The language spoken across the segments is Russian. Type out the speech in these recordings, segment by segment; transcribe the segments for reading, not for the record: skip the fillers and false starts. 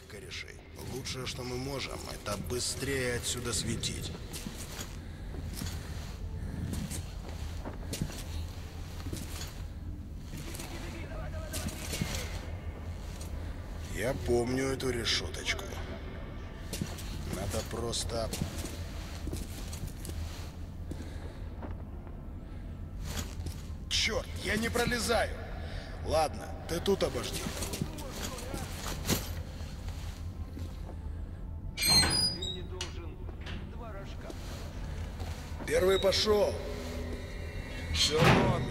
корешей. Лучшее, что мы можем, это быстрее отсюда светить. Я помню эту решеточку. Надо просто... Черт, я не пролезаю! Ладно, ты тут обожди. Ты мне должен 2 рожка. Первый пошел. Все норме.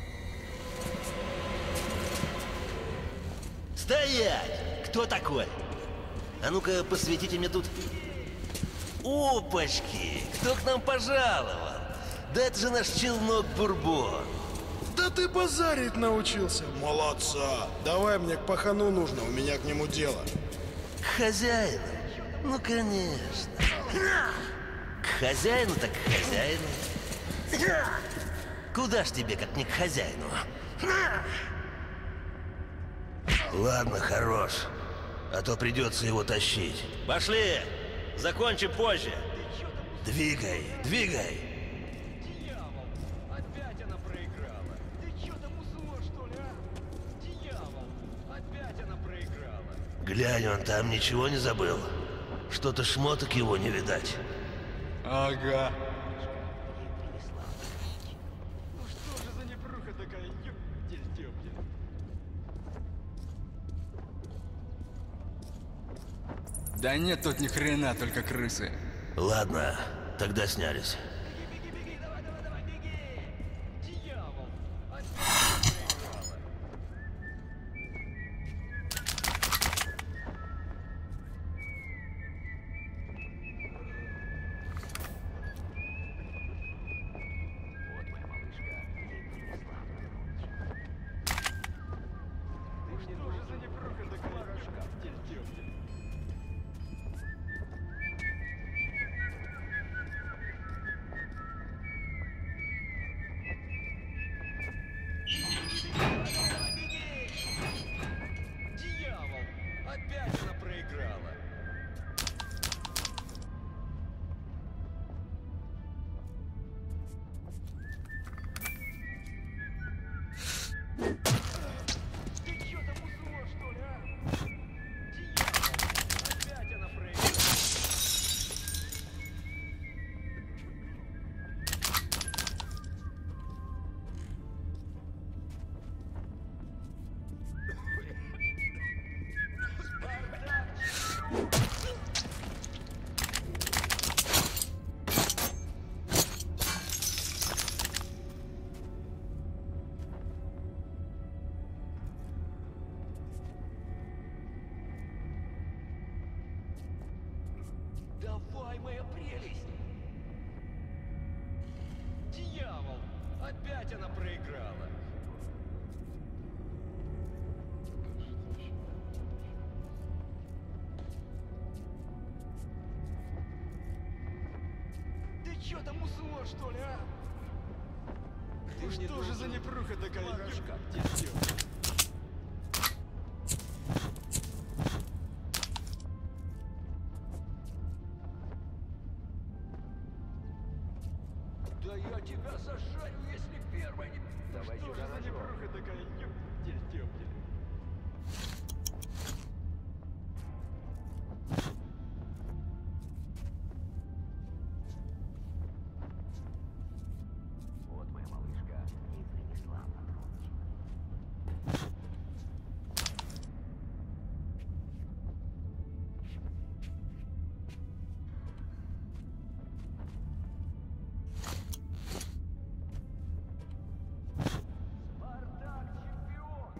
Стоять! Кто такой? А ну-ка, посветите мне тут. Опачки! Кто к нам пожаловал? Да это же наш челнок Бурбон. Да ты базарить научился. Молодца. Давай, мне к пахану нужно, у меня к нему дело. К хозяину? Ну, конечно. К хозяину так к хозяину. Куда ж тебе, как не к хозяину? Ладно, хорош. А то придется его тащить. Пошли! Закончим позже. Двигай, двигай. Дьявол! Опять она проиграла. Ты чё там уснул, что ли, а? Дьявол! Опять она проиграла. Глянь, он там ничего не забыл. Что-то шмоток его не видать. Ага. Ну что же за непруха такая, ёптель-тёптель. Да нет тут ни хрена, только крысы. Ладно, тогда снялись. Беги, беги, давай, давай, давай, беги! Дьявол! Опять она проиграла. Вот моя малышка, ей принесла Ты что же за непруха такая, ёптель-тёптель. Дьявол! Опять она проиграла. Ты чё там уснул, что ли, а? Дьявол! Опять она проиграла. Давай, моя прелесть! Дьявол! Опять она проиграла. Ты чё там уснул, что ли, а? Ты что же за непруха такая, ёптель-тёптель. Да я тебя зашарю, если первая не... Давай что же за непруха такая, ёптель-тёптель. Вот моя малышка, ей принесла подарочек. Спартак чемпион!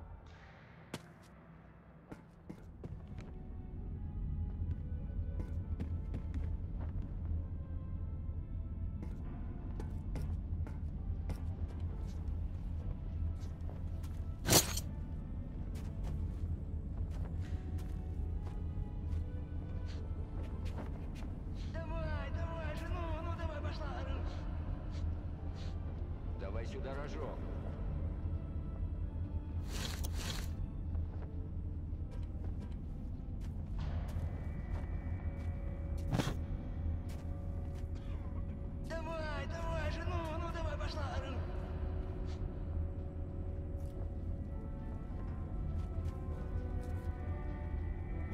Давай, давай же, ну давай, пошла. Давай сюда рожок.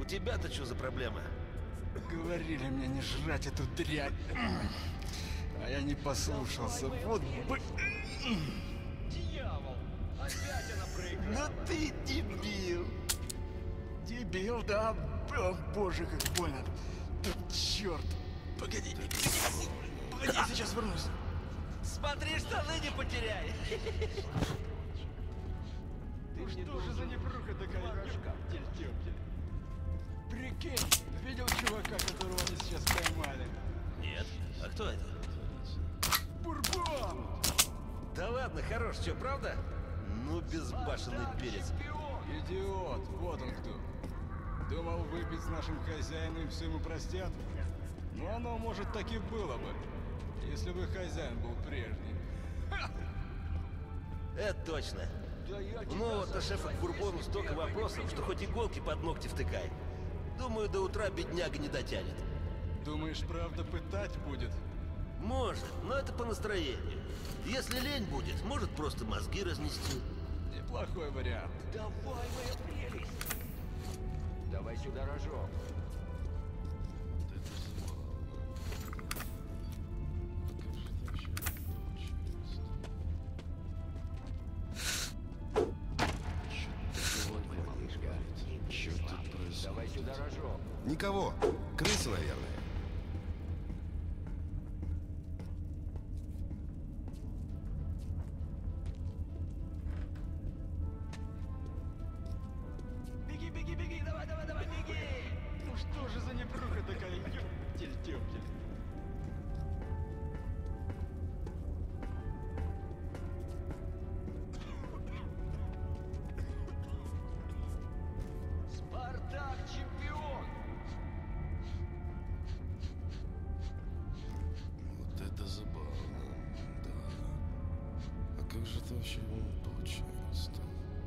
У тебя-то что за проблема? Говорили мне не жрать эту дрянь. А я не послушался. Вот бы... Дьявол! Опять она проиграла! Ну ты дебил! Дебил, да? О, боже, как больно. Черт! Погоди, погоди, я сейчас вернусь. Смотри, штаны не потеряй! Ну что же за непруха такая? Ёптель-тёптель. Прикинь, видел чувака, которого они сейчас поймали? Нет. А кто это? Бурбон! Да ладно, хорош, что, правда? Ну, безбашенный перец. Идиот, вот он кто. Думал выпить с нашим хозяином и все ему простят? Но оно, может, так и было бы, если бы хозяин был прежний. Это точно. Ну вот, а шефа к Бурбону столько вопросов, что хоть иголки под ногти втыкай. Думаю, до утра бедняга не дотянет. Думаешь, правда пытать будет? Может, но это по настроению. Если лень будет, может просто мозги разнести. Неплохой вариант. Давай, моя прелесть! Давай сюда рожок. Давай сюда рожок. Никого. Крысы, наверное. Беги, беги, беги! Давай, давай, давай, беги! Ну что же за непруха такая? Ёптель-тёптель. Спартак чемпион! Вот это забавно. Да. А как же это вообще получилось-то?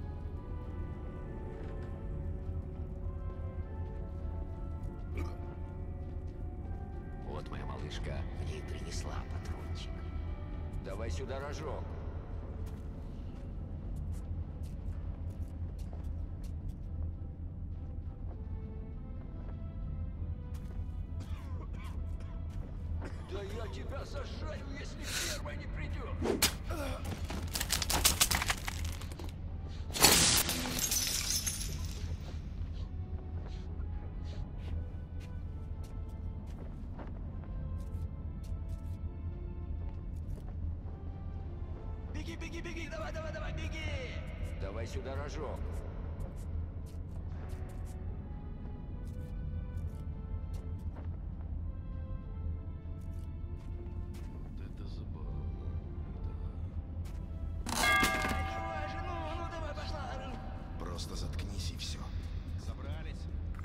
Вот моя малышка. Мне принесла патрончик. Давай сюда рожок. Да я тебя зажарю, если первая не придет. Беги, беги, беги, давай, давай, давай, беги! Давай сюда рожок. Вот это забавно. Да. Давай же, ну давай, пошла. Просто заткнись и все. Собрались?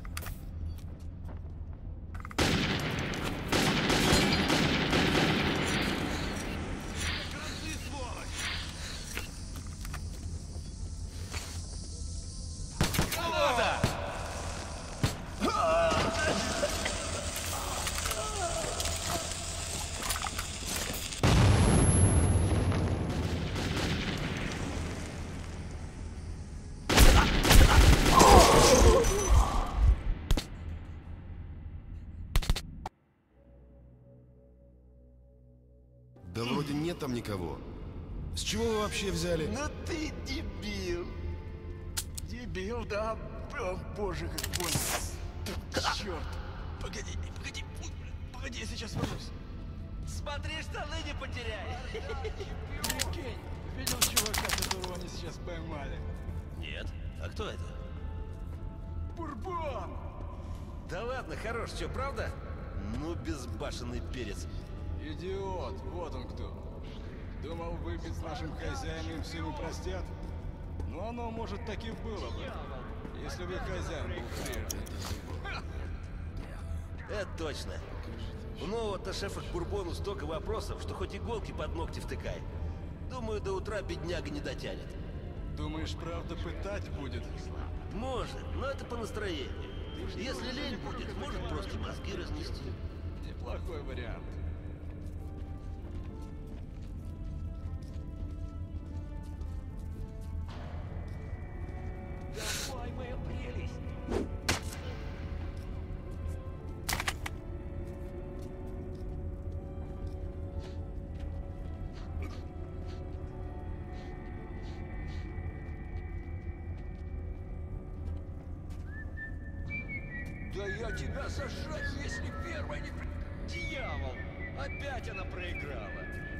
Да вроде нет там никого. С чего вы вообще взяли? Ну ты дебил! Дебил, да? О, боже, как больно. Черт! Погоди, погоди, погоди, я сейчас вернусь. Смотри, штаны не потеряй! Прикинь, видел чувака, которого они сейчас поймали? Нет. А кто это? Бурбон! Да ладно, хорош, что, правда? Ну, безбашенный перец. Идиот, вот он кто. Думал выпить с нашим хозяином и все ему простят? Но оно, может, так и было бы, если бы хозяин был прежний. Это точно. Ну вот, а шефа к Бурбону столько вопросов, что хоть иголки под ногти втыкай. Думаю, до утра бедняга не дотянет. Думаешь, правда пытать будет? Может, но это по настроению. Если лень будет, может просто мозги разнести. Неплохой вариант. Давай, моя прелесть! Да я тебя сожрать, если первая не... Дьявол! Опять она проиграла.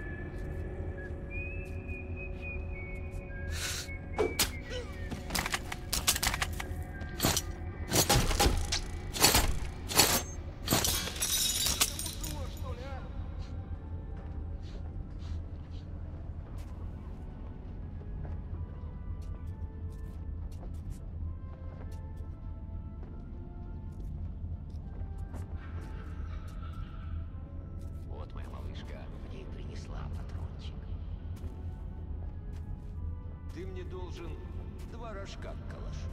Вот моя малышка мне принесла патрончик. Ты мне должен 2 рожка к калашу.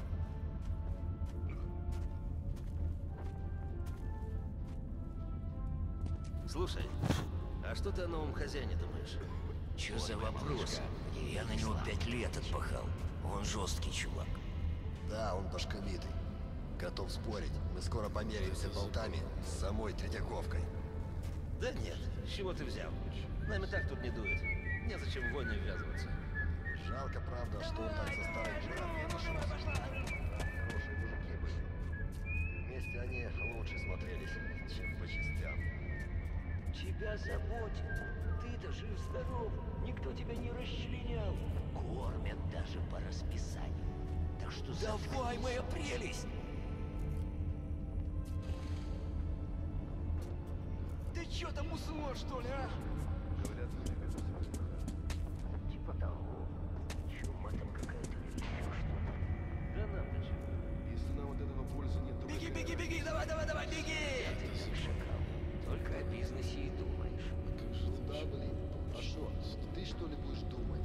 Слушай, а что ты о новом хозяине думаешь? Чё за вопрос? Я на него 5 лет отпахал. Он жесткий чувак. Да, он башковитый. Готов спорить, мы скоро померяемся болтами с самой Третьяковкой. Да нет, с чего ты взял? Нами так тут не дует. Незачем в войны ввязываться. Жалко, правда, что он так со старым жиром не нашелся. Хорошие мужики были. Вместе они лучше смотрелись, чем по частям. Тебя заботит. Ты-то жив-здоров. Никто тебя не расчленял. Кормят даже по расписанию. Так что Давай, моя прелесть! Ты чё там уснул, что ли, а? Говорят, вы любите свою страну. типа того. Чума там какая-то или еще что-то. Да нам-то чего? Если нам от этого пользы нет, то... Беги, беги, беги, давай, давай, давай, беги! Ты как шакал. Только о бизнесе и думаешь. Как же Ну да, блин. А что, ты что ли будешь думать?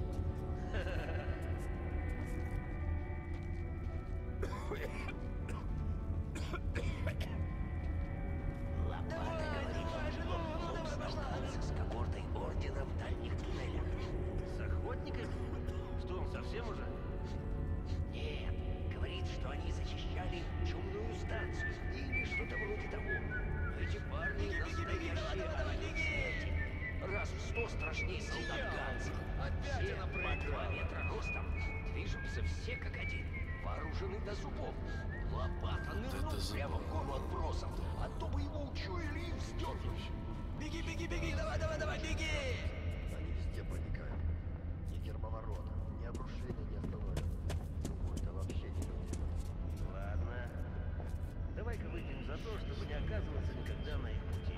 Лопата говорит, что Лоб столкнулся с когортой ордена в дальних туннелях. С охотниками? Что, он совсем уже? Нет, говорит, что они зачищали чумную станцию или что-то вроде того. Эти парни настоящие охотники. Раз в 100 страшнее солдат Ганса. Опять Все она по 2 проиграла. метра ростом. Движутся все как один. Вооружены до зубов. Лопата нырнул это прямо в гору отбросов. А то бы его учуяли и вздернули. Беги, беги, беги, давай, давай, давай, беги! Они везде проникают. Ни гермоворота, ни обрушения не остановят. Ну, это вообще не люди. Ладно. Давай-ка выпьем за то, чтобы не оказываться никогда на их пути.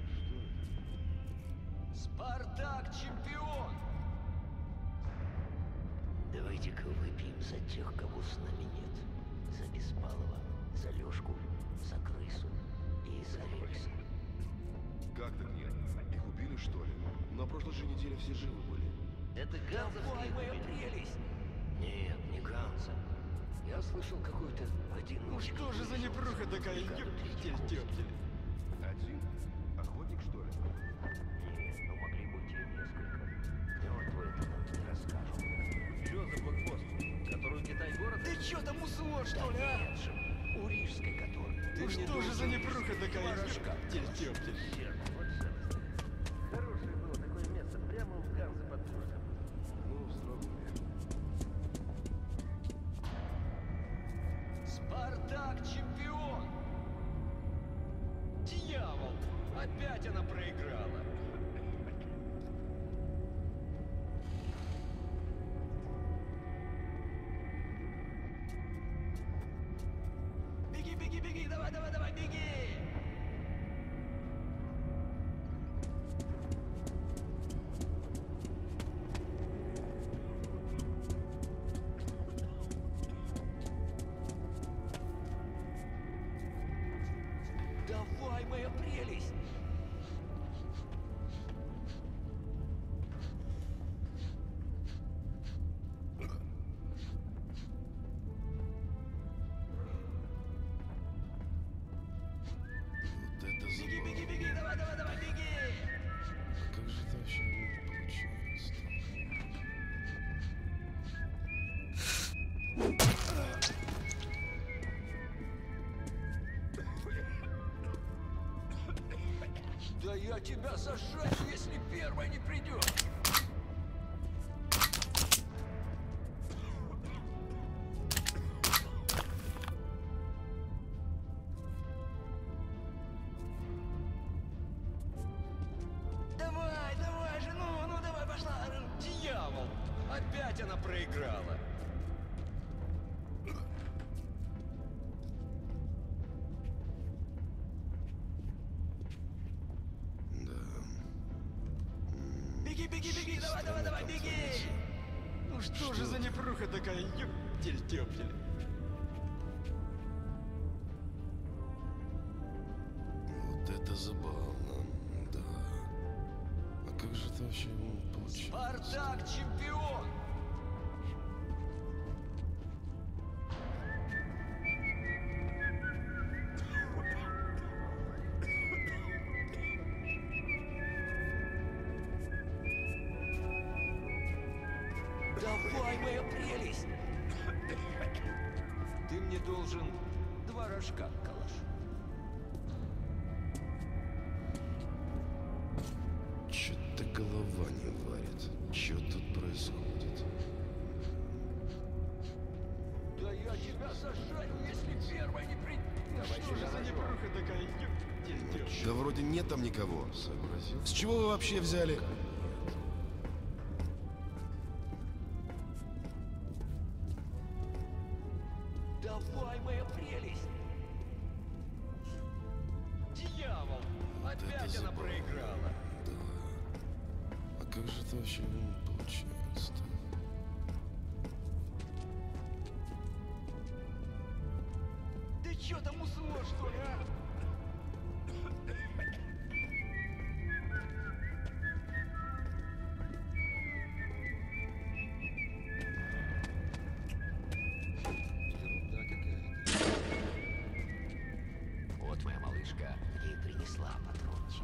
Спартак чемпион! Давайте-ка выпьем за тех, кого с нами нет. За Беспалова, за Лёшку, за Крысу и за Рельса. Как так нет? Их убили, что ли? На прошлой же неделе все живы были. Это Давай, Ганзовские моя убили. прелесть! Нет, не Ганса. Я слышал какой-то один Ну что же за непруха такая, ёптель-тёптель? Один? Охотник, что ли? Нет, ну могли быть и несколько. Мертвые это нам не расскажут. Чё за блокпост? Которую Китай город? Ты чё там уснул, что ли, а? Нет же, у Рижской который. Ну что же за непруха такая, ёптель-тёптель? Черт, вот шерсть. Хорошее было такое место, прямо у Ганзы под городом. Ну, вздрогнули. Спартак чемпион! Дьявол! Опять она проиграла! Беги, беги, беги, давай, давай, давай, беги! Давай, моя прелесть! Вот это Беги, забавно. беги, беги, давай, давай, давай, беги! А как же это вообще получается? Да я тебя сожрать, если первая не придет! Опять она проиграла. Беги, беги, беги, давай, давай, давай, беги! Ну что же за непруха такая, ёптель-тёптель. Вот это забавно, да. А как же это вообще получилось? Спартак чемпион! Давай, моя прелесть! Ты мне должен 2 рожка, калаш. Чё-то голова не варит. Чё тут происходит? Да я тебя сожраю, если первая не при... Давай что же за непруха такая, ёптель-тёптель. Да вроде нет там никого. Сообразил. С чего вы вообще взяли? Давай, моя прелесть! Дьявол! Опять она проиграла. Да. А как же это вообще получается-то? Ты чё там уснул, что ли, а? Ерунда какая-то. Вот моя малышка ей принесла патрончик.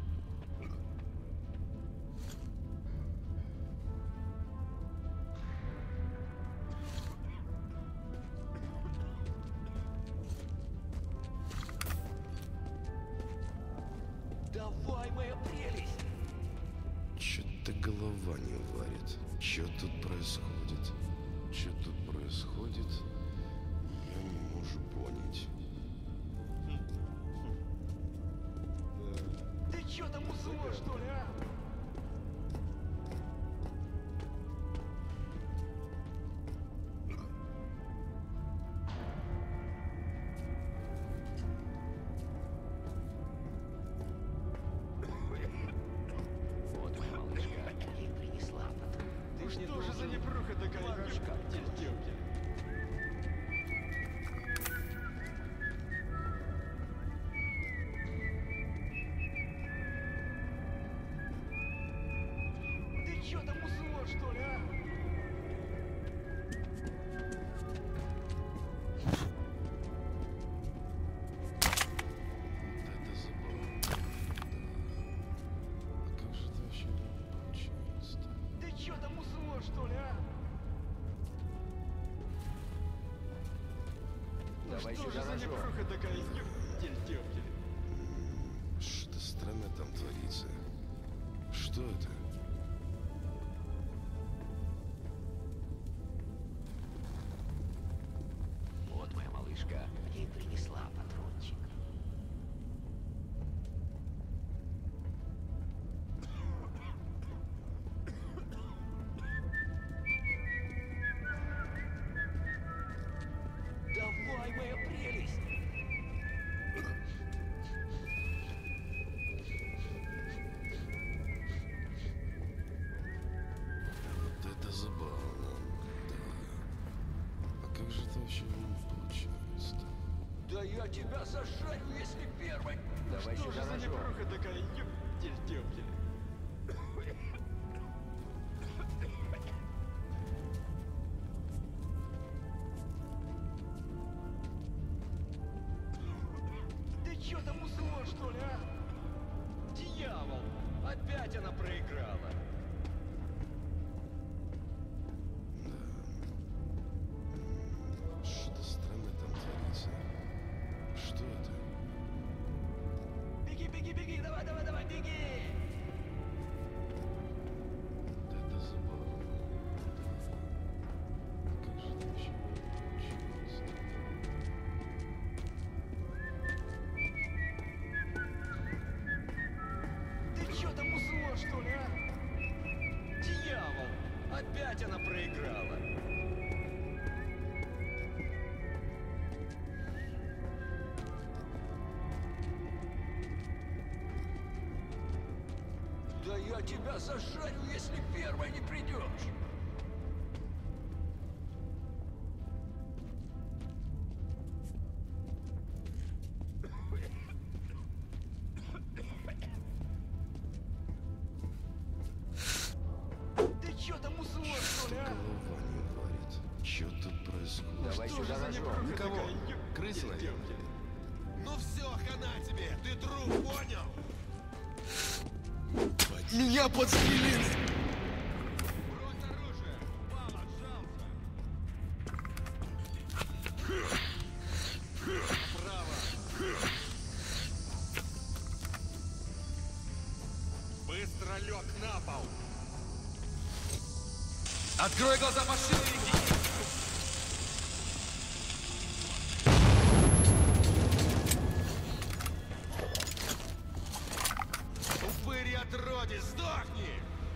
Давай, моя прелесть! Чё-то голова не варит. Чё тут происходит? Чё тут происходит? Я не могу понять. Ты чё там уснул, что ли, а? Вот моя малышка ей принесла патрончик. Ты что же за непруха такая, ёптель-тёптель? Ты чё там уснул, что ли, а? Это забавно. Да. А как же это вообще получается-то? Ты чё там уснул, что ли, а? Ну Давай что сюда же за рожок. непруха такая, ёптель-тёптель? Что-то странное там творится. Что это? Вот моя малышка ей принесла патрончик. Давай, моя прелесть! Вот это забавно. Да. А как же это вообще получается-то? Да я тебя сожраю, если первой... Давай Что же сюда за рожок. непруха такая, ёптель-тёптель? Ты чё там уснул, что ли, а? Дьявол! Опять она проиграла. Что-то странное там творится. Что это? Беги, беги, беги, давай, давай, давай, беги! Вот это забавно. Да. А как же это вообще получилось-то? Ты чё там уснул, что ли, а? Опять она проиграла. Да я тебя зажарю, если первой не придешь. Ты чё там уснул, что ли, а? Голова не варит. Чё тут происходит? Давай сюда ножом. Никого. Крысы, наверное. Ну все, хана тебе! Ты труп, понял? Меня подстрелили! Брось оружие! Упал, отжался! Быстро лег на пол! Открой глаза, пошире! Упырь отроди, сдохни!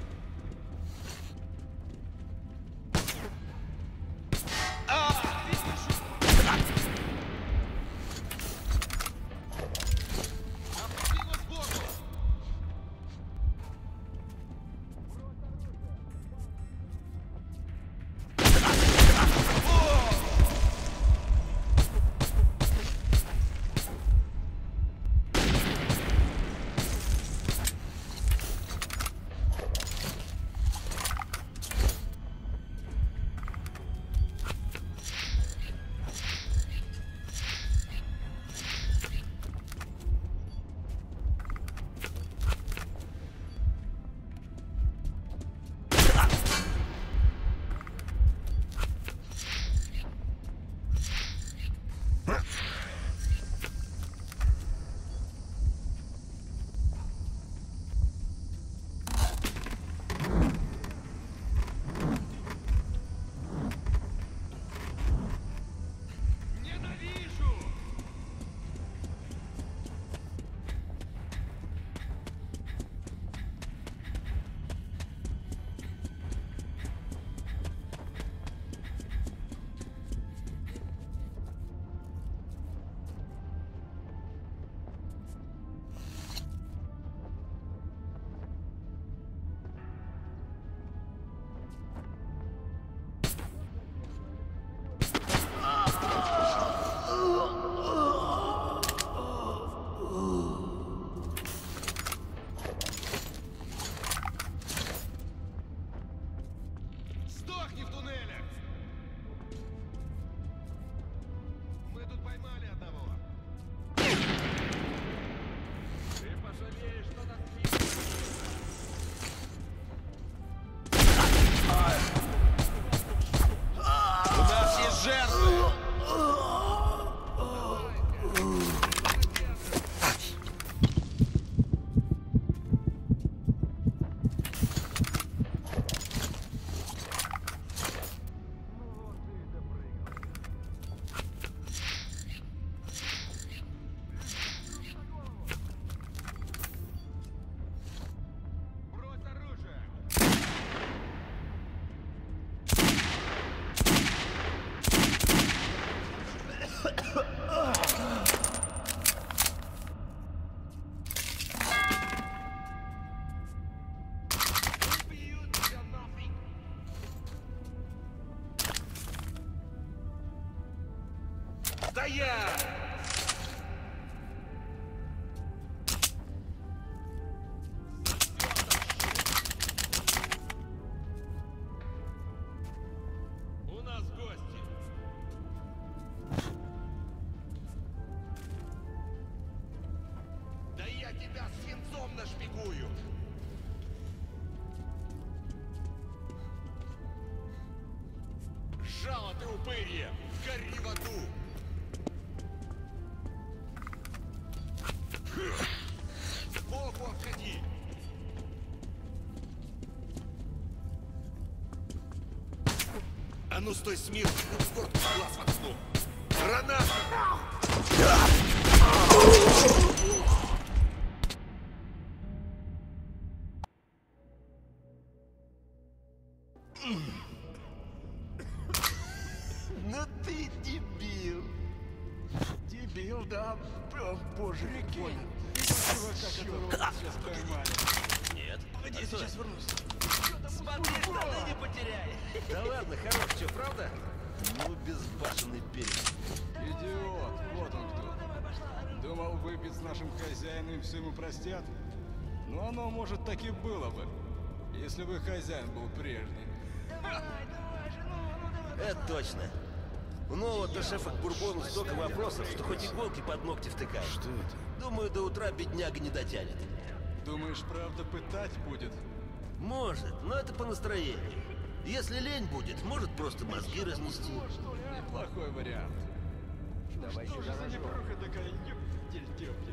Сдохни в туннелях! Мы тут поймали одного. Ты пожалеешь, что нас У нас есть жертвы! брось оружие! Убьют тебя нафиг! Стоять! У нас гости! Да я тебя свинцом нашпигую! Жало ты, упырье! Гори в аду! Сбоку обходи! А ну стой смирно! Вот глаз воткну! Граната! О, боже, прикинь. Чувака, которого сейчас поймали. Нет. Погоди, я сейчас вернусь. Смотри, штаны не потеряй. Да ладно, хорош, что, правда? Ну, безбашенный перец. Идиот, вот он кто. Думал выпить с нашим хозяином и все ему простят? Но оно, может, так и было бы, если бы хозяин был прежний. Это точно. У нового-то шефа к Бурбону столько вопросов, что хоть иголки под ногти втыкай. Что это? Думаю, до утра бедняга не дотянет. Думаешь, правда пытать будет? Может, но это по настроению. Если лень будет, может просто мозги разнести. Неплохой вариант. Давай сюда рожок. такая, ептель-тептель.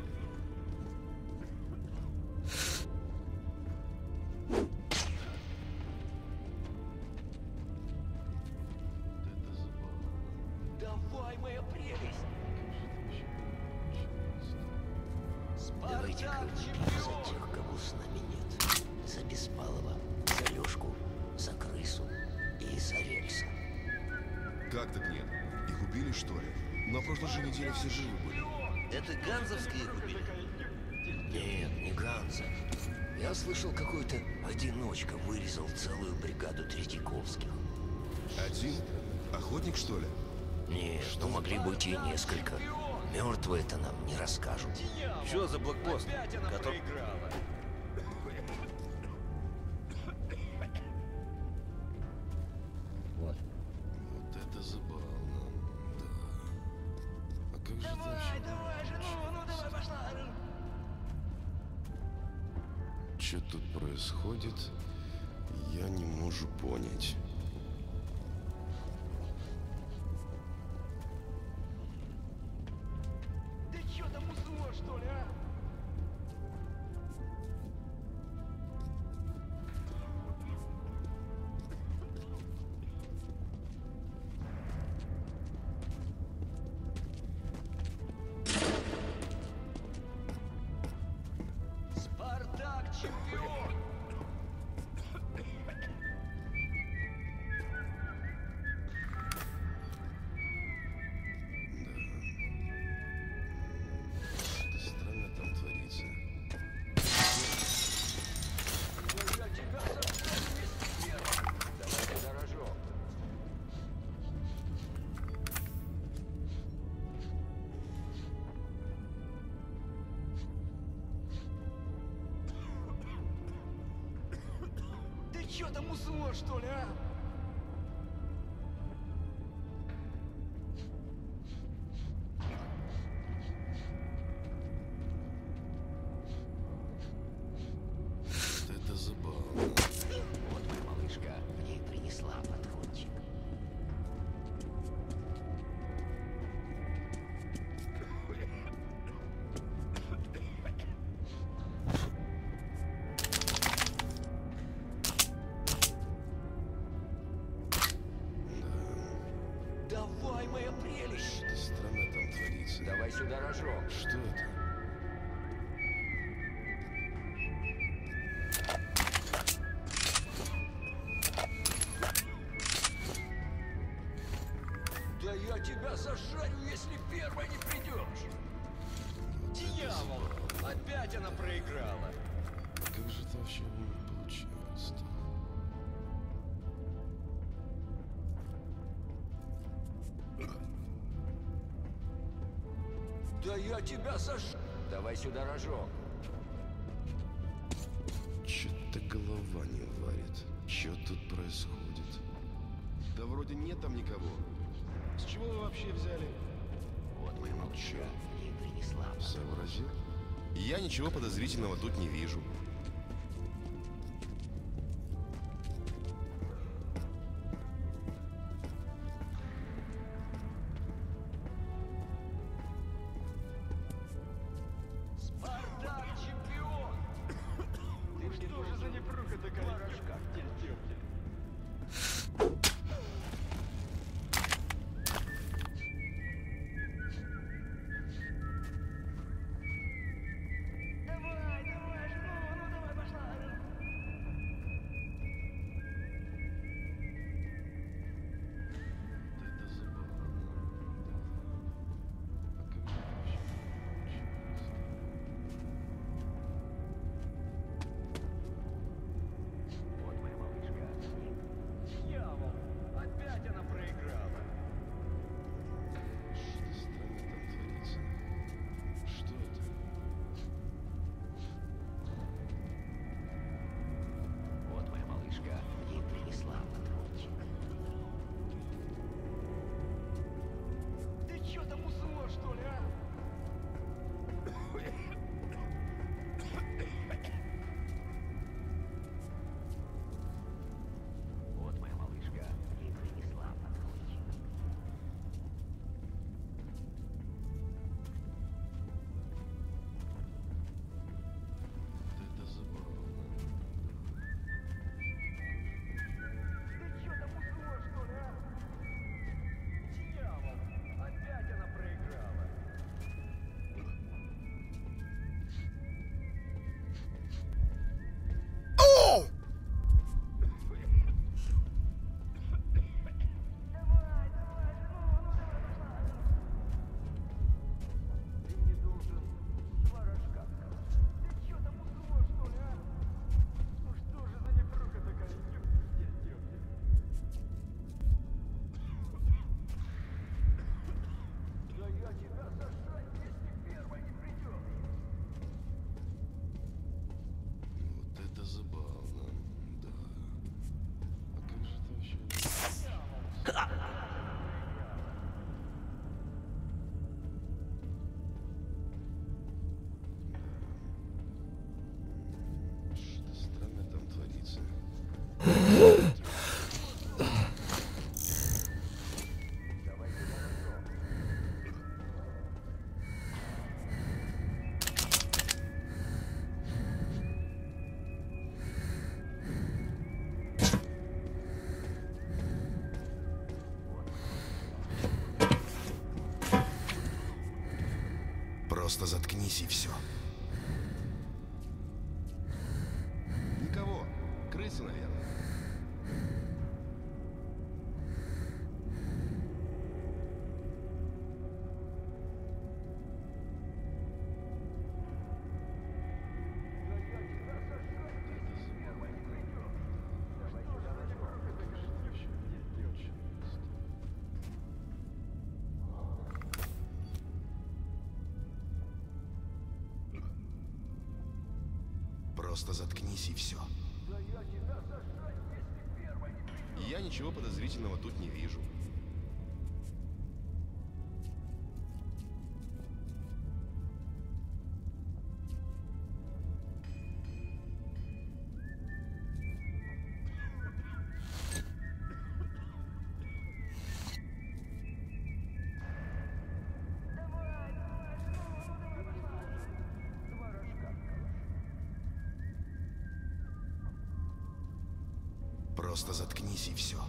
Это забавно. Давай, моя прелесть. Давайте крылышки за тех, кого с нами нет. За Беспалова, за Лёшку, за крысу и за Рельса. Как так нет? Их убили, что ли? На прошлой же неделе все живы были. Это ганзовские их убили? Нет, не Ганза. Я слышал, какой-то одиночка вырезал целую бригаду Третьяковских. Один? Охотник, что ли? Нет, ну могли быть и несколько. Мертвые-то нам не расскажут. Что за блокпост? Опять она проиграла. Вот это забавно. Да. А как же это вообще? Давай же, давай, пошла. Что тут происходит, я не могу понять. Ты чё там уснул, что ли, а? Спартак чемпион! Что странно там творится. Я тебя сожру, если первый. Давай сюда рожок. Ты чё там уснул, что ли, а? Это забавно. Вот моя малышка мне и принесла патрончик. Давай, моя прелесть. Что странно там творится. Давай сюда рожок. Что это? Да я тебя зажарю, если первой не придешь. Дьявол! Опять она проиграла. Как же это вообще получается-то? Да я тебя зажарю. Давай сюда рожок. Чё-то голова не варит. Чё тут происходит? Да вроде нет там никого. С чего вы вообще взяли? Вот моя малышка мне и принесла патрончик. Сообразил? Я ничего подозрительного тут не вижу. Спартак чемпион! Ты что же за непруха такая? Ептель-тептель. Давай, давай же, Просто заткнись и все. Никого. Крысы, наверное. Просто заткнись и все. Я ничего подозрительного тут не вижу. Просто заткнись и все.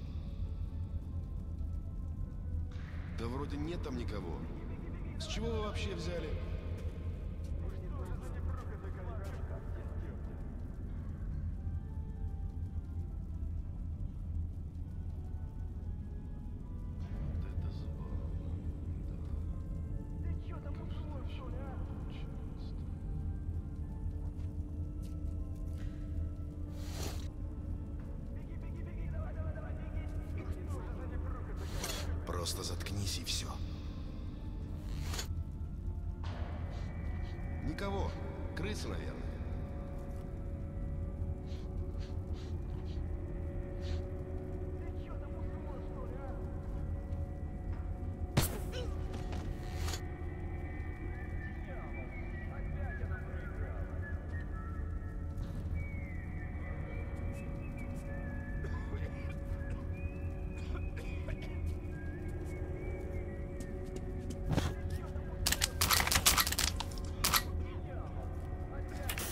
Да вроде нет там никого. С чего вы вообще взяли? Это забавно. Ты чё там ушло, что ли, а? Просто заткнись и все. Никого. Крысы, наверное. Ты чё там ушло, что ли, а? Дьявол! Опять она проиграла. Дьявол! Опять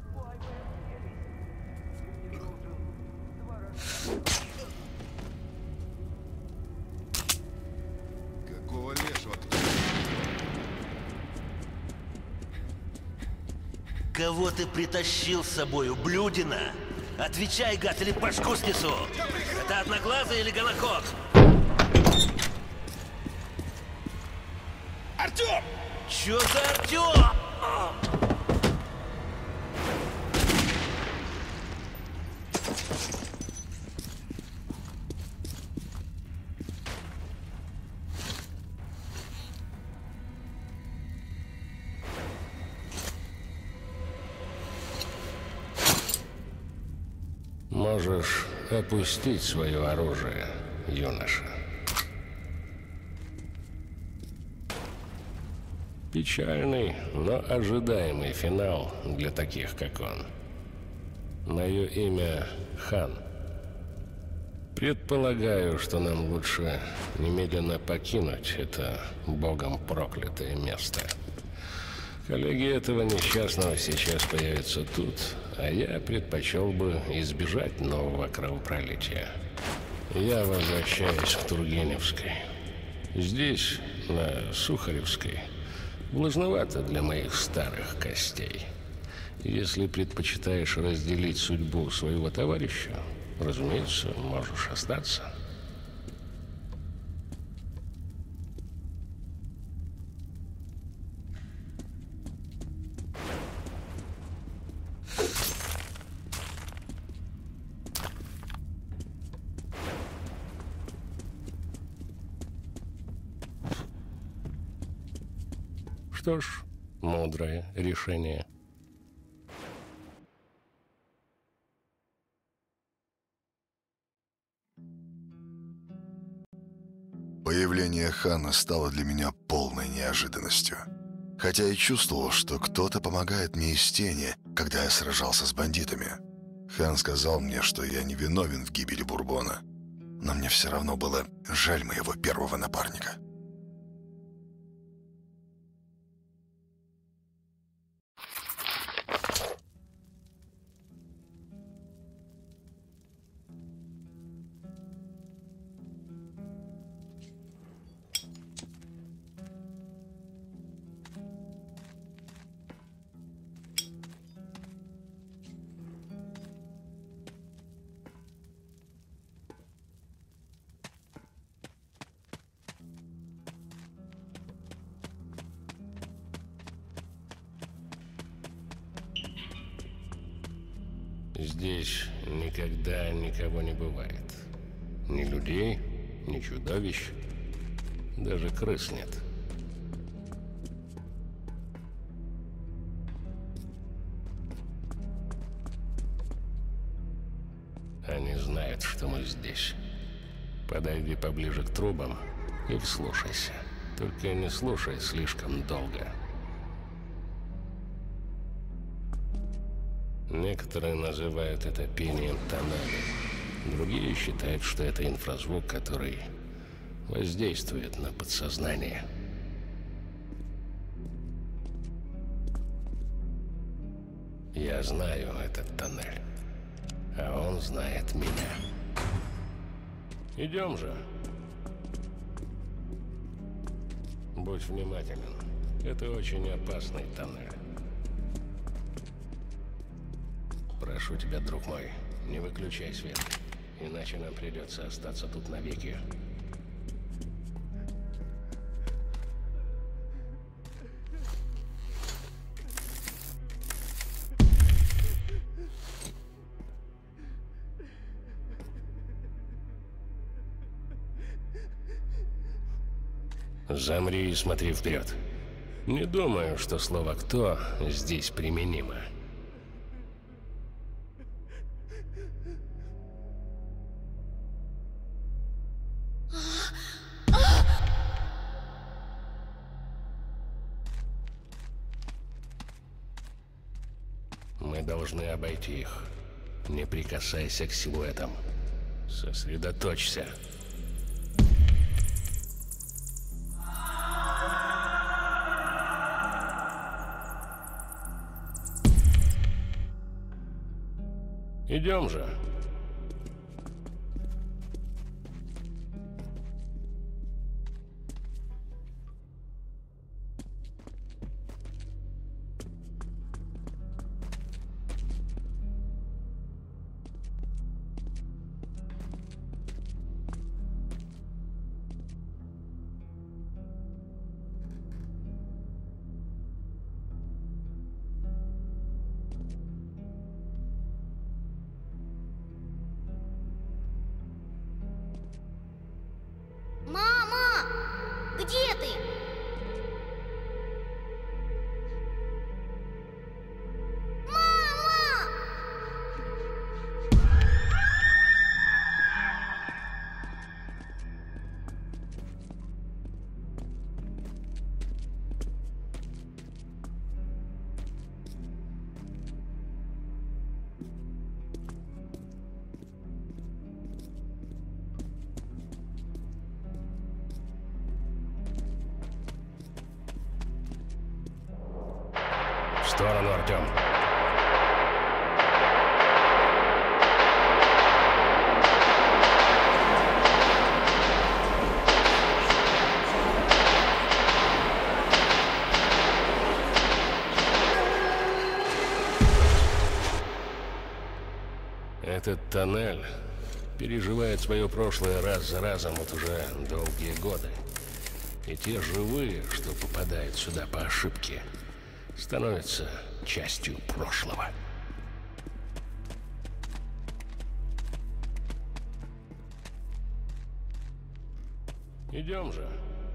Какого лешего? Кого ты притащил с собой, ублюдина? Отвечай, гад, или башку снесу! Это одноглазый или голокок? Артем! Чё за Артём? Можешь опустить свое оружие, юноша. Печальный, но ожидаемый финал для таких, как он. Мое имя Хан. Предполагаю, что нам лучше немедленно покинуть это богом проклятое место. Коллеги этого несчастного сейчас появятся тут, а я предпочел бы избежать нового кровопролития. Я возвращаюсь к Тургеневской. Здесь, на Сухаревской, влажновато для моих старых костей. Если предпочитаешь разделить судьбу своего товарища, разумеется, можешь остаться. Что ж, мудрое решение. Появление Хана стало для меня полной неожиданностью. Хотя и чувствовал, что кто-то помогает мне из тени, когда я сражался с бандитами. Хан сказал мне, что я не виновен в гибели Бурбона. Но мне все равно было жаль моего первого напарника. Здесь никогда никого не бывает. Ни людей, ни чудовищ, даже крыс нет. Они знают, что мы здесь. Подойди поближе к трубам и вслушайся. Только не слушай слишком долго. Некоторые называют это пением тоннелей. Другие считают, что это инфразвук, который воздействует на подсознание. Я знаю этот тоннель, а он знает меня. Идем же. Будь внимателен. Это очень опасный тоннель. Прошу тебя, друг мой, не выключай свет, иначе нам придется остаться тут навеки. Замри и смотри вперед. Не думаю, что слово «кто» здесь применимо. Мы должны обойти их. Не прикасайся к силуэтам. Сосредоточься. Идем же. Мама! Где ты? Мама! В сторону, Артем. Этот тоннель переживает свое прошлое раз за разом вот уже долгие годы. И те живые, что попадают сюда по ошибке, становятся частью прошлого. Идем же.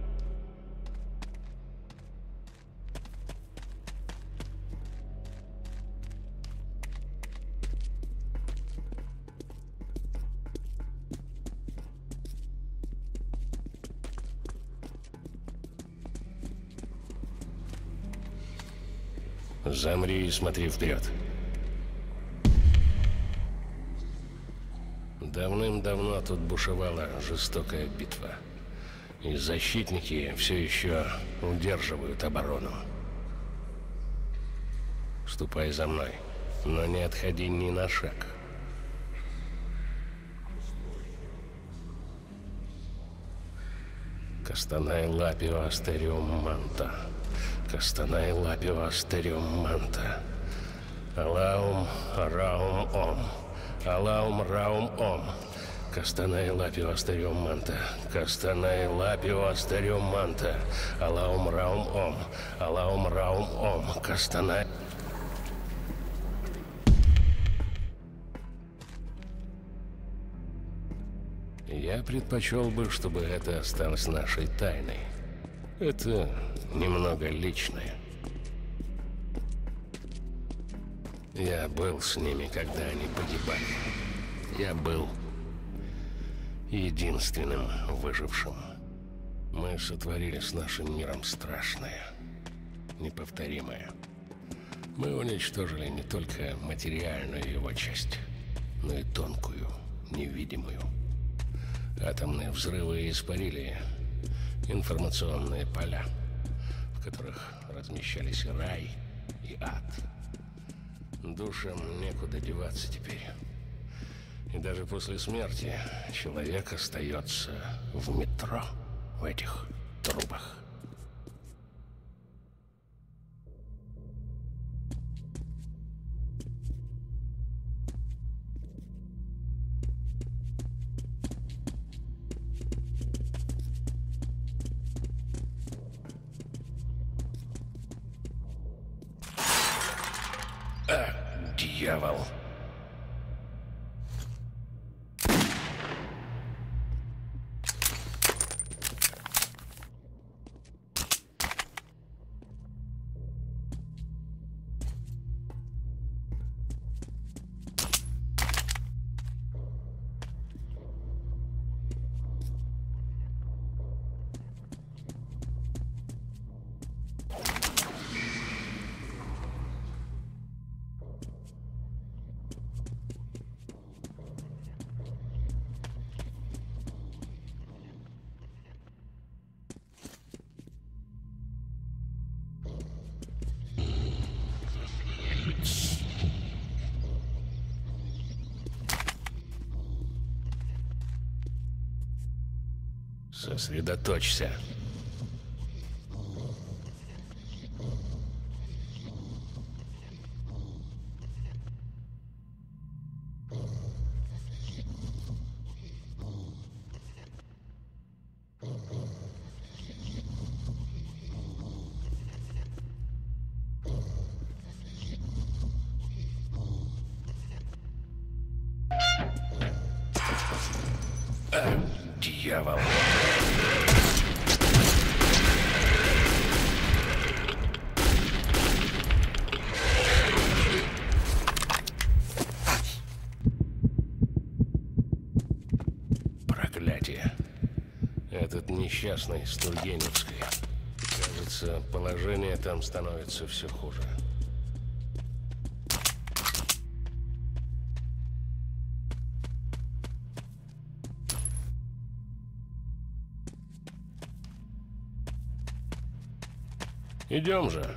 Замри и смотри вперед. Давным-давно тут бушевала жестокая битва. И защитники все еще удерживают оборону. Ступай за мной, но не отходи ни на шаг. Кастанай лапио астериум манта. Кастанай лапио астериум манта. Алаум раум ом. Алаум раум ом. Кастанай лапио астериум манта. Кастанай лапио астериум манта. Алаум раум ом. Алаум раум ом. Кастанай. Я предпочел бы, чтобы это осталось нашей тайной. Это немного личное. Я был с ними, когда они погибали. Я был единственным выжившим. Мы сотворили с нашим миром страшное, неповторимое. Мы уничтожили не только материальную его часть, но и тонкую, невидимую. Атомные взрывы испарили информационные поля, в которых размещались и рай, и ад. Душам некуда деваться теперь. И даже после смерти человек остается в метро, в этих трубах. Дьявол. Сосредоточься. Дьявол. Проклятие. Этот несчастный с Тургеневской. Кажется, положение там становится все хуже. Идем же.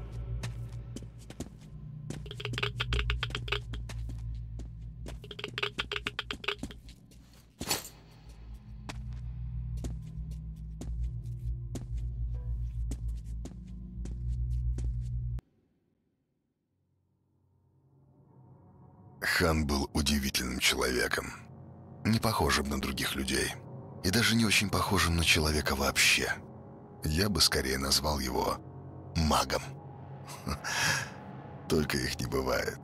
Хан был удивительным человеком, не похожим на других людей, и даже не очень похожим на человека вообще. Я бы скорее назвал его магом. Только их не бывает.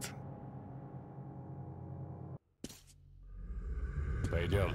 Пойдем.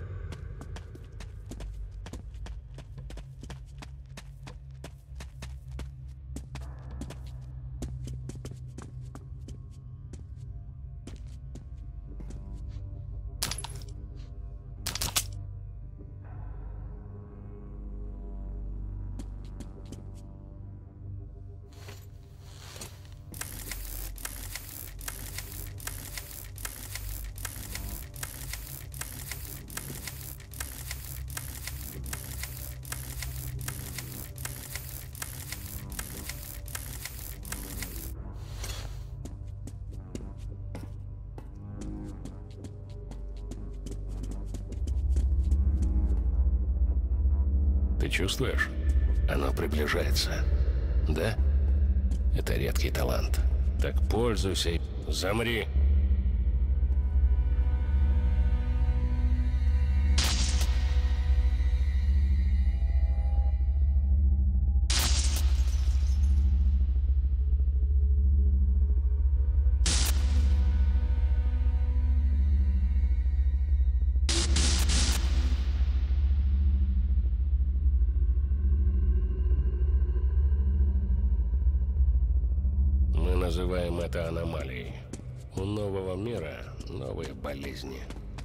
Ты чувствуешь? Оно приближается. Да? Это редкий талант. Так пользуйся и замри. Называем это аномалией. У нового мира новые болезни.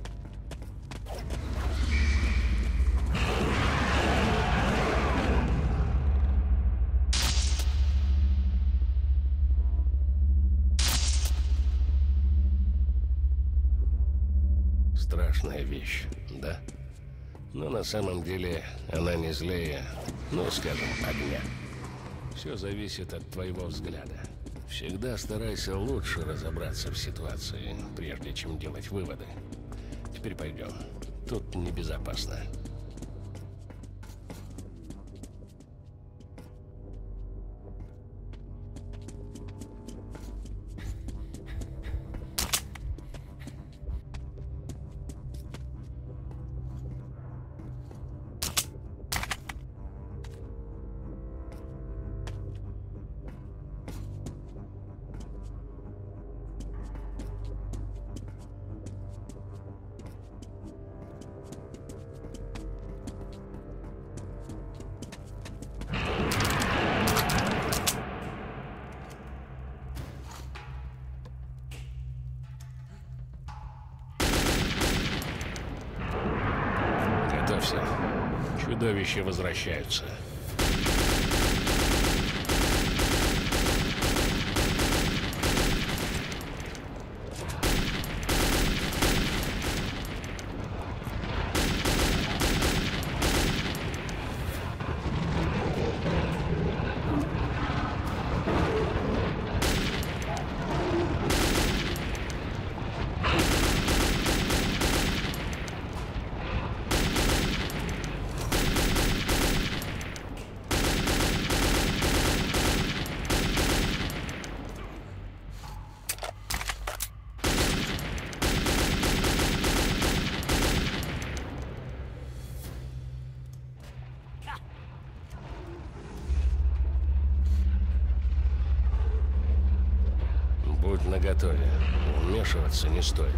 Страшная вещь, да? Но на самом деле она не злее, ну, скажем, огня. Все зависит от твоего взгляда. Всегда старайся лучше разобраться в ситуации, прежде чем делать выводы. Теперь пойдем. Тут небезопасно. Чудовища возвращаются. наготове. Вмешиваться не стоит.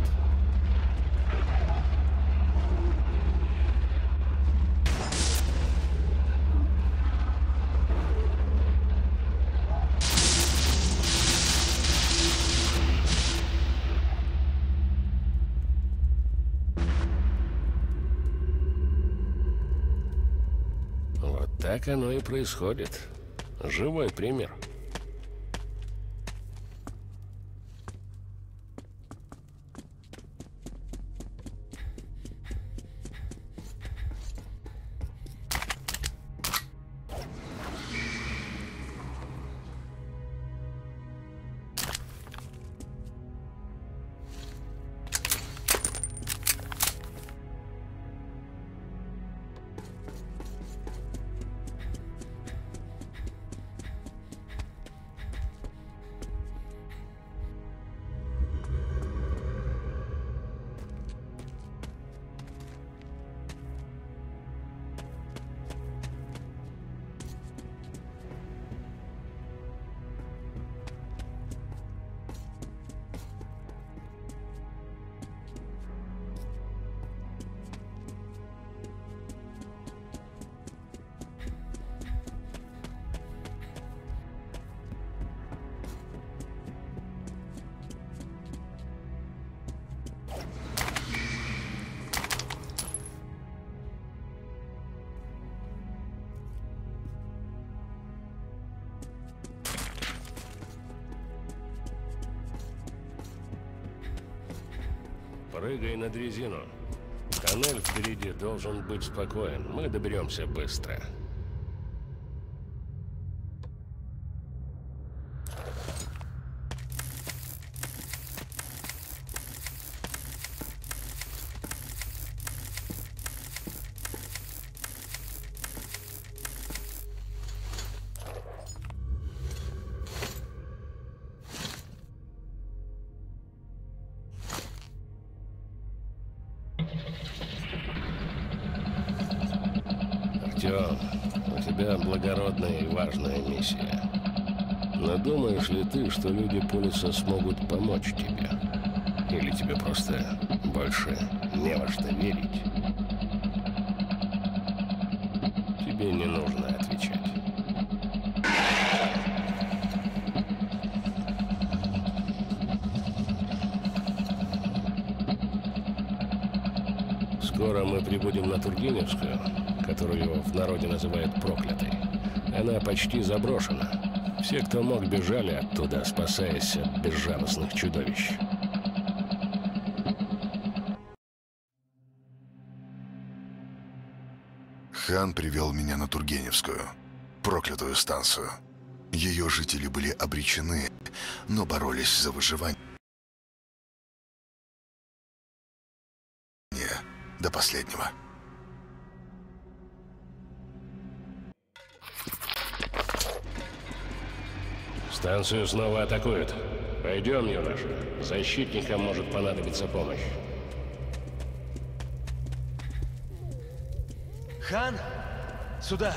Вот так оно и происходит. Живой пример. Прыгай на дрезину. Тоннель впереди должен быть спокоен. Мы доберемся быстро. Артем, у тебя благородная и важная миссия. Но думаешь ли ты, что люди Полиса смогут помочь тебе? Или тебе просто больше не во что верить? Тебе не нужно отвечать. Скоро мы прибудем на Тургеневскую, которую в народе называют проклятой. Она почти заброшена. Все, кто мог, бежали оттуда, спасаясь от безжалостных чудовищ. Хан привел меня на Тургеневскую, проклятую станцию. Ее жители были обречены, но боролись за выживание до последнего. Станцию снова атакуют. Пойдем, юноша. Защитникам может понадобиться помощь. Хан, сюда.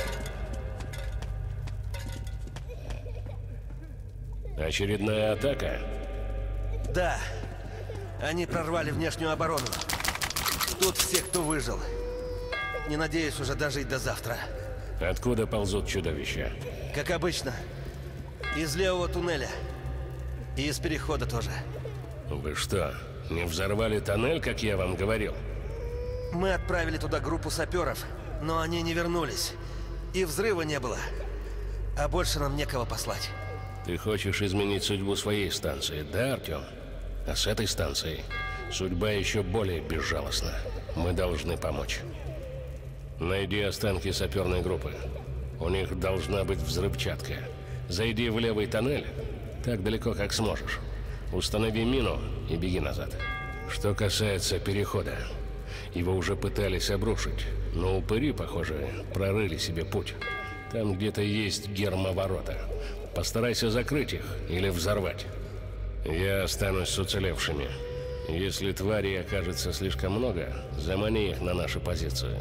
Очередная атака? Да. Они прорвали внешнюю оборону. Тут все, кто выжил. Не надеюсь уже дожить до завтра. Откуда ползут чудовища? Как обычно. Из левого туннеля. И из перехода тоже. Вы что, не взорвали тоннель, как я вам говорил? Мы отправили туда группу саперов, но они не вернулись. И взрыва не было. А больше нам некого послать. Ты хочешь изменить судьбу своей станции, да, Артем? А с этой станцией судьба еще более безжалостна. Мы должны помочь. Найди останки саперной группы. У них должна быть взрывчатка. Зайди в левый тоннель, так далеко, как сможешь. Установи мину и беги назад. Что касается перехода, его уже пытались обрушить, но упыри, похоже, прорыли себе путь. Там где-то есть гермоворота. Постарайся закрыть их или взорвать. Я останусь с уцелевшими. Если тварей окажется слишком много, замани их на наши позиции.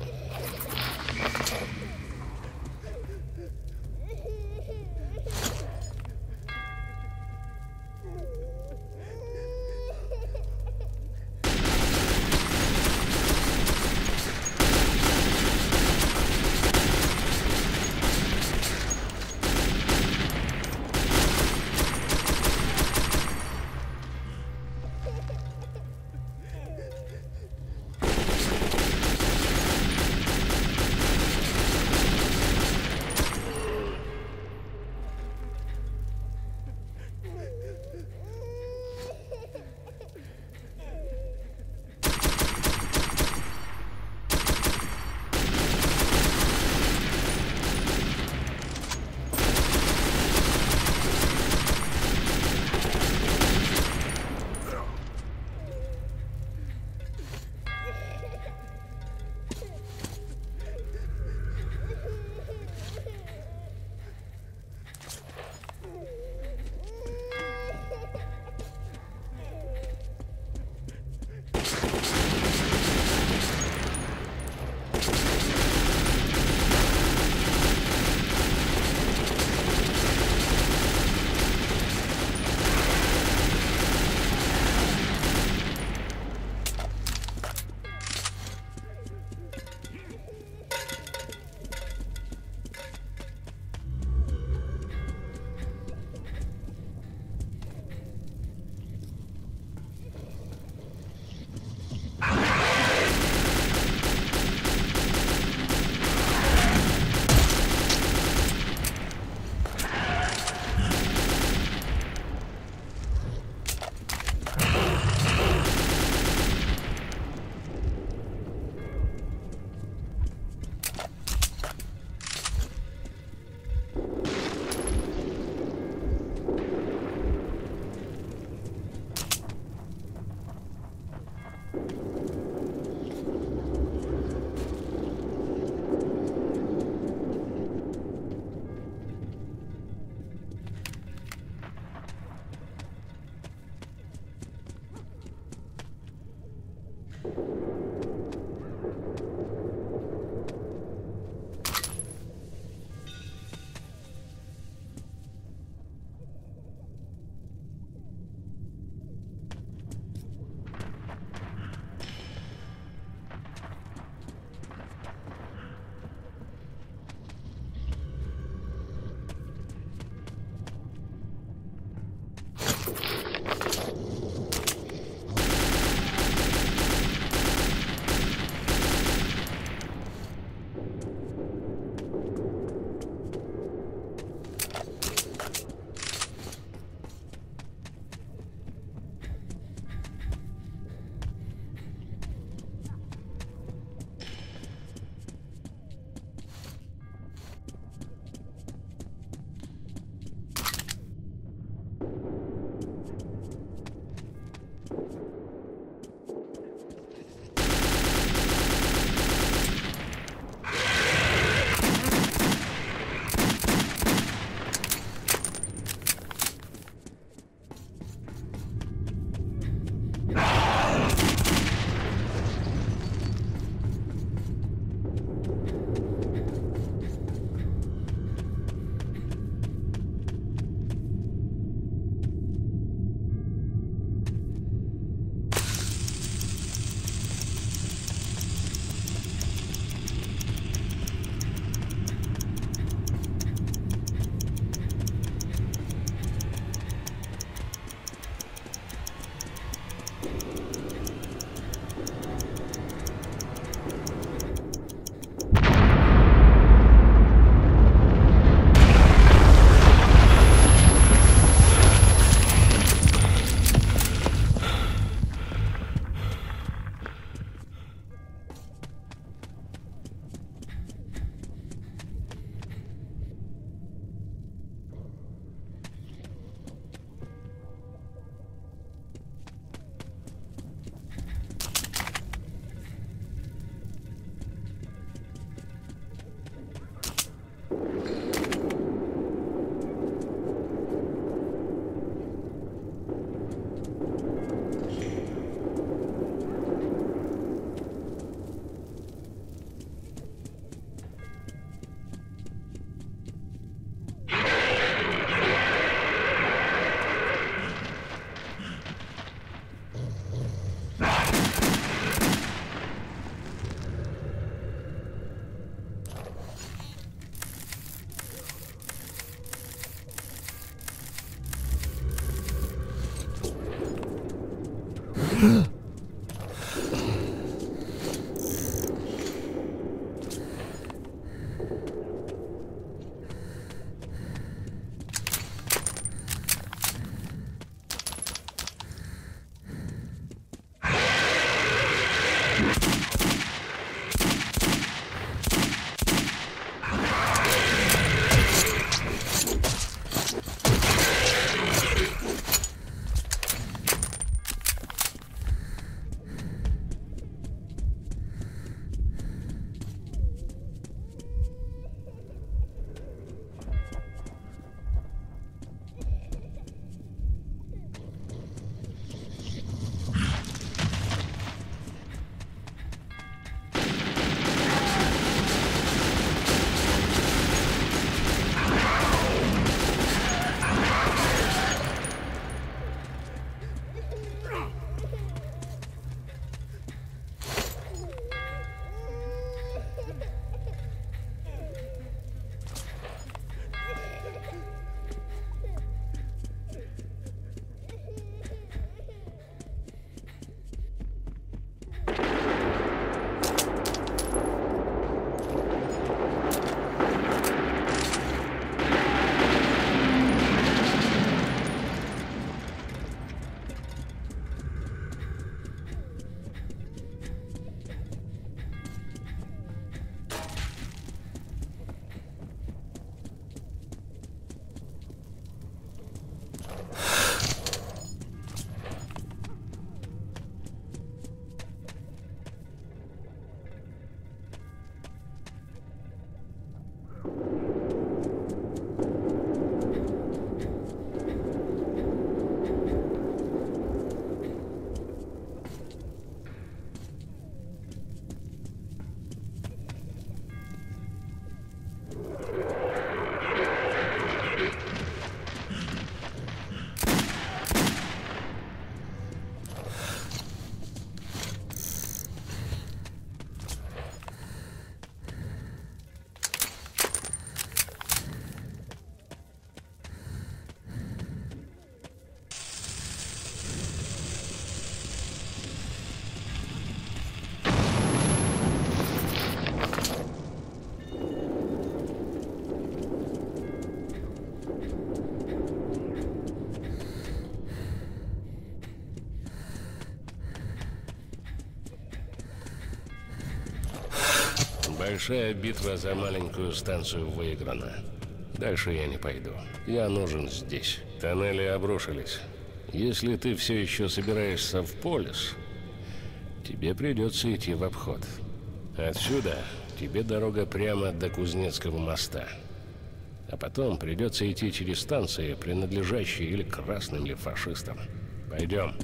Большая битва за маленькую станцию выиграна. Дальше я не пойду. Я нужен здесь. Тоннели обрушились. Если ты все еще собираешься в полис, тебе придется идти в обход. Отсюда тебе дорога прямо до Кузнецкого моста. А потом придется идти через станции, принадлежащие или красным, или фашистам. Пойдем.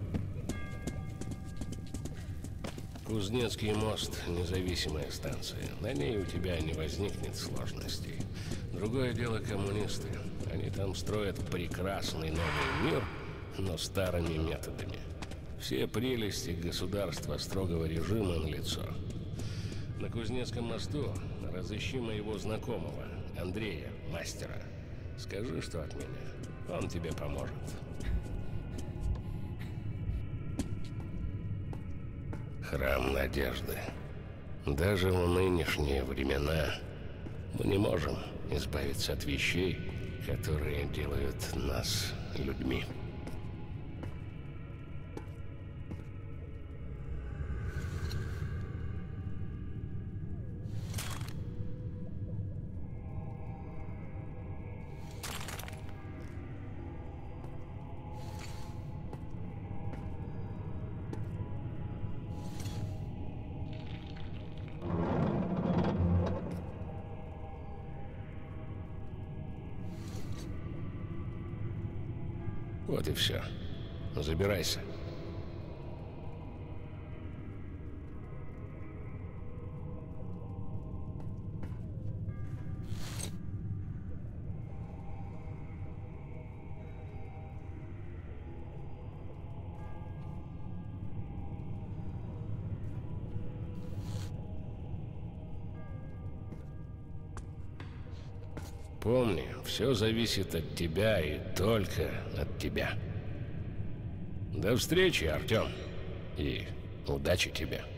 Кузнецкий мост – независимая станция. На ней у тебя не возникнет сложностей. Другое дело коммунисты. Они там строят прекрасный новый мир, но старыми методами. Все прелести государства строгого режима налицо. На Кузнецком мосту разыщи моего знакомого, Андрея, мастера. Скажи, что от меня. Он тебе поможет. Храм Надежды. Даже в нынешние времена мы не можем избавиться от вещей, которые делают нас людьми. Вот и все. Забирайся. Помни, все зависит от тебя и только от тебя. До встречи, Артем. И удачи тебе.